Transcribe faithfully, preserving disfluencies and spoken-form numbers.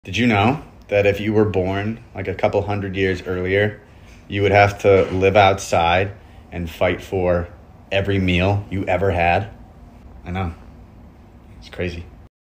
Did you know that if you were born like a couple hundred years earlier, you would have to live outside and fight for every meal you ever had? I know. It's crazy.